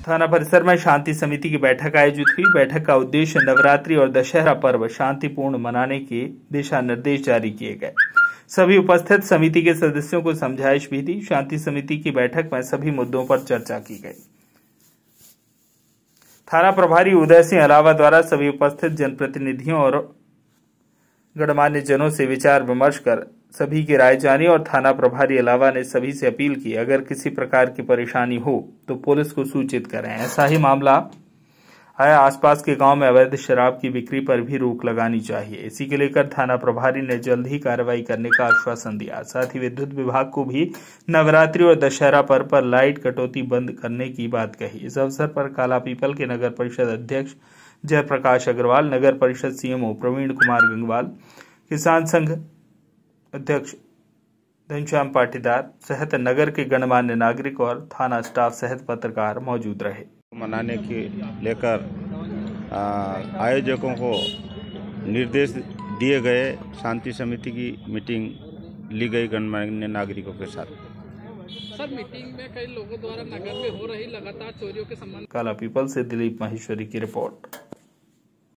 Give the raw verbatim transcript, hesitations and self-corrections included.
थाना परिसर में शांति समिति की बैठक आयोजित हुई। बैठक का उद्देश्य नवरात्रि और दशहरा पर्व शांतिपूर्ण मनाने के दिशा निर्देश जारी किए गए। सभी उपस्थित समिति के सदस्यों को समझाइश भी दी। शांति समिति की बैठक में सभी मुद्दों पर चर्चा की गई। थाना प्रभारी उदय सिंह अलावा द्वारा सभी उपस्थित जनप्रतिनिधियों और गणमान्य जनों से विचार विमर्श कर सभी की राय जानी और थाना प्रभारी अलावा ने सभी से अपील की, अगर किसी प्रकार की परेशानी हो तो पुलिस को सूचित करें। ऐसा ही मामला आया, आसपास के गांव में अवैध शराब की बिक्री पर भी रोक लगानी चाहिए। इसी के लेकर थाना प्रभारी ने जल्द ही कार्रवाई करने का आश्वासन दिया। साथ ही विद्युत विभाग को भी नवरात्रि और दशहरा पर्व पर लाइट कटौती बंद करने की बात कही। इस अवसर पर काला पीपल के नगर परिषद अध्यक्ष जयप्रकाश अग्रवाल, नगर परिषद सीएमओ प्रवीण कुमार गंगवाल, किसान संघ अध्यक्ष घनश्याम पाटीदार सहित नगर के गणमान्य नागरिक और थाना स्टाफ सहित पत्रकार मौजूद रहे। मनाने के लेकर आयोजकों को निर्देश दिए गए। शांति समिति की मीटिंग ली गई गणमान्य नागरिकों के साथ। सर, मीटिंग में कई लोगों द्वारा नगर में हो रही लगातार चोरियों के संबंध। काला पीपल से दिलीप माहेश्वरी की रिपोर्ट।